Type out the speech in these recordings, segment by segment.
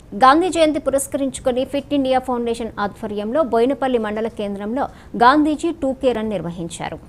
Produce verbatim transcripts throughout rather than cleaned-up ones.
గాంధీ జయంతి పురస్కరించుకొని fit India foundation ఆధ్వర్యంలో బోయినపల్లి మండల కేంద్రంలో గాంధీజీ టూ కే రన్ నిర్వహించారు.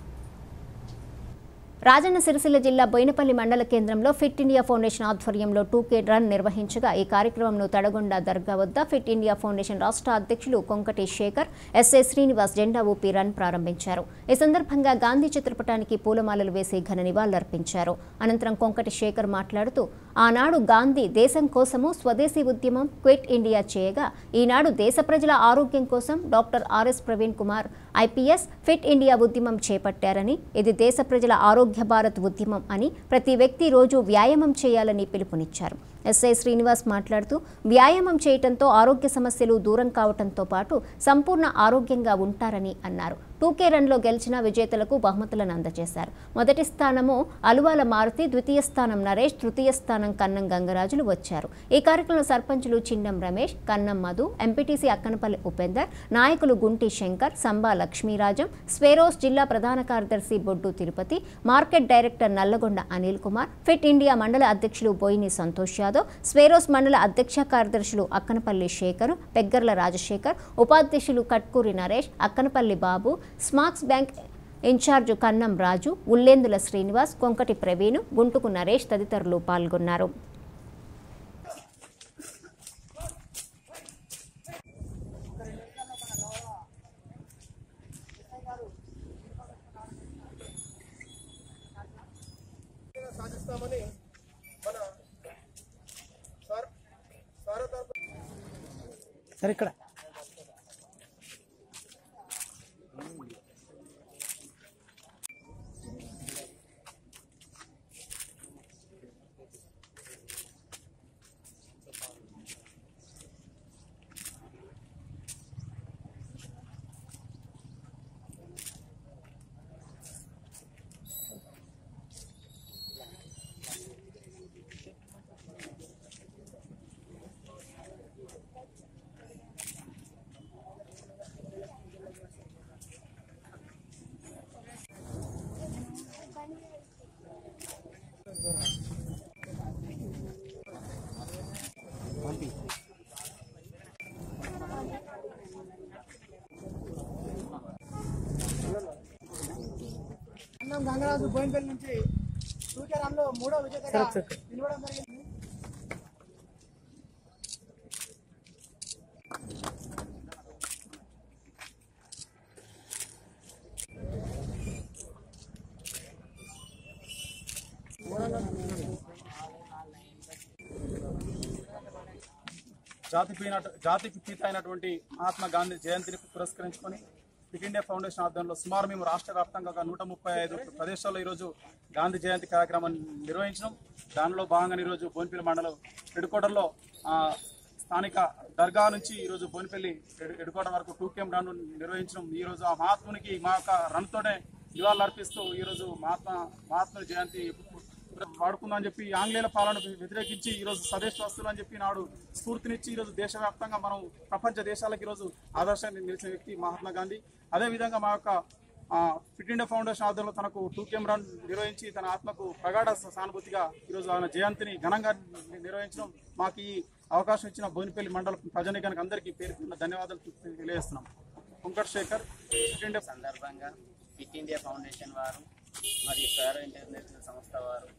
రాజన్న సిరిసిల్ల జిల్లా బోయినపల్లి మండల కేంద్రంలో ఫిట్ ఇండియా ఫౌండేషన్ ఆధ్వర్యంలో టూ కే రన్ నిర్వహించగా ఈ కార్యక్రమంలో తడగొండ దర్గా వద్ద ఫిట్ ఇండియా ఫౌండేషన్ రాష్ట్ర అధ్యక్షులు కొంకటి శేఖర్, ఎస్ఏ శ్రీనివాస్ జెండా ఊపి రన్ ప్రారంభించారు. ఈ సందర్భంగా గాంధీ చిత్రపటానికి పూలమాలలు వేసి ఘన నివాళులర్పించారు. అనంతరం కొంకటి శేఖర్ మాట్లాడుతూ ఆనాడు గాంధీ దేశం కోసము స్వదేశీ ఉద్యమం క్విట్ ఇండియా చేయగా ఈనాడు దేశ ప్రజల ఆరోగ్యం కోసం doctor RS Praveen Kumar IPS fit India ఉద్యమం చేపట్టారని, ఇది దేశ ప్రజల ఆరోగ్య భారత్ ఉద్యమం అని, ప్రతి వ్యక్తి రోజు వ్యాయామం చేయాలని పిలుపునిచ్చారు. ఎస్ఐ శ్రీనివాస్ మాట్లాడుతూ వ్యాయామం చేయటంతో ఆరోగ్య సమస్యలు దూరం కావటంతో పాటు సంపూర్ణ ఆరోగ్యంగా ఉంటారని అన్నారు. టూ కే రన్లో గెలిచిన విజేతలకు బహుమతులను అందజేశారు. మొదటి స్థానము అలువాల మారుతి, ద్వితీయ స్థానం నరేష్, తృతీయ స్థానం కన్నం గంగరాజులు వచ్చారు. ఈ కార్యక్రమంలో సర్పంచులు చిండం రమేష్, కన్నం మధు, ఎంపీటీసీ అక్కనపల్లి ఉపేందర్, నాయకులు గుంటి శంకర్, సంబా లక్ష్మీరాజం, స్వేరోస్ జిల్లా ప్రధాన కార్యదర్శి Boddu Tirupati, market director Nallagonda Anil Kumar, fit India మండల అధ్యక్షులు బోయిని సంతోష్ యాదవ్, స్వేరోస్ మండల అధ్యక్ష కార్యదర్శులు అక్కనపల్లి శేఖర్, పెగ్గర్ల రాజశేఖర్, ఉపాధ్యక్షులు Katkuri Naresh, Akkanapalli Babu, SMACS bank incharge Kannam Raju, Ullendula Srinivas, Konkati Praveen, Guntuku Naresh తదితరులు పాల్గొన్నారు. సరే ఇక్కడ గంగరాజు బోయినపల్లి నుంచి టూ కే రన్లో మూడో విజేతగా నిలవడం జరిగింది. జాతిపీన జాతికి పిత అయినటువంటి మహాత్మా గాంధీ జయంతిని పురస్కరించుకొని ఫిట్ ఇండియా ఫౌండేషన్ ఆధ్వర్యంలో సుమారు మేము రాష్ట్ర వ్యాప్తంగా ఒక నూట ముప్పై ఐదు ప్రదేశాల్లో ఈరోజు గాంధీ జయంతి కార్యక్రమాన్ని నిర్వహించడం. దానిలో భాగంగా ఈరోజు బోయినపల్లి మండలం హెడ్కోటర్లో స్థానిక దర్గా నుంచి ఈరోజు బోయినపల్లి హెడ్కోటర్ వరకు టూ కేఎం రన్ నిర్వహించడం. ఈరోజు ఆ మహాత్మునికి మా యొక్క రన్తోనే నివాళులు అర్పిస్తూ ఈరోజు మహాత్మా మహాత్ముని జయంతి వాడుకుందని చెప్పి ఆంగ్లేయుల పాలనకు వ్యతిరేకించి ఈరోజు స్వదేశీ వస్తువులు అని చెప్పి నాడు స్ఫూర్తినిచ్చి ఈరోజు దేశవ్యాప్తంగా మనం ప్రపంచ దేశాలకు ఈరోజు ఆదర్శాన్ని నిలిచిన వ్యక్తి మహాత్మా గాంధీ. అదేవిధంగా మా యొక్క ఫిట్ ఇండియా ఫౌండేషన్ ఆధ్వర్యంలో తనకు టూ కేఎం రన్ నిర్వహించి తన ఆత్మకు ప్రగాఢ సానుభూతిగా ఈరోజు ఆయన జయంతిని ఘనంగా నిర్వహించడం. మాకు ఈ అవకాశం ఇచ్చిన బోయినపల్లి మండల ప్రజానీకానికి అందరికీ పేరు ధన్యవాదాలు తెలియజేస్తున్నాం. కొంకటి శేఖర్, ఫిట్ ఇండియా సందర్భంగా ఫిట్ ఇండియా ఫౌండేషన్ వారు మరియు స్వేరో ఇంటర్నేషనల్ సంస్థ వారు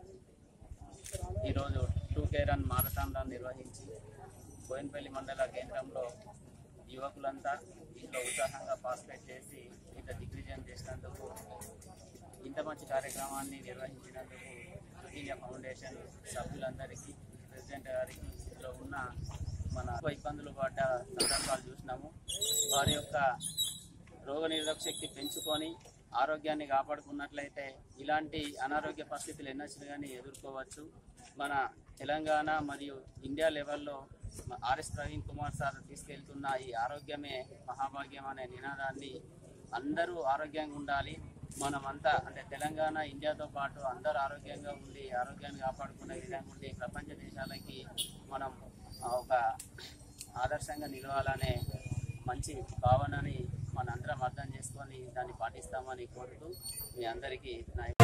ఈరోజు two K run marathon run నిర్వహించి బోయినపల్లి మండల కేంద్రంలో యువకులంతా ఇంట్లో ఉత్సాహంగా పార్టిసిపేట్ చేసి ఇంత దిగ్విజయం చేసినందుకు, ఇంత మంచి కార్యక్రమాన్ని నిర్వహించినందుకు ఫిట్ ఇండియా ఫౌండేషన్ సభ్యులందరికీ, ప్రెసిడెంట్ గారికి, ఇందులో ఉన్న మన ఇబ్బందులు పడ్డ సందర్భాలు చూసినాము. వారి యొక్క రోగనిరోధక శక్తి పెంచుకొని ఆరోగ్యాన్ని కాపాడుకున్నట్లయితే ఇలాంటి అనారోగ్య పరిస్థితులు ఎన్నొచ్చినా కానీ ఎదుర్కోవచ్చు. మన తెలంగాణ మరియు ఇండియా లెవెల్లో ఆర్ఎస్ ప్రవీణ్ కుమార్ సార్ తీసుకెళ్తున్న ఈ ఆరోగ్యమే మహాభాగ్యం అనే నినాదాన్ని అందరూ ఆరోగ్యంగా ఉండాలి, మనమంతా అంటే తెలంగాణ ఇండియాతో పాటు అందరూ ఆరోగ్యంగా ఉండి ఆరోగ్యాన్ని కాపాడుకునే విధంగా ఉండి ప్రపంచ దేశాలకి మనం ఒక ఆదర్శంగా నిలవాలనే మంచి భావనని మనందరం అర్థం చేసుకొని దాన్ని పాటిస్తామని కోరుతూ మీ అందరికీ నా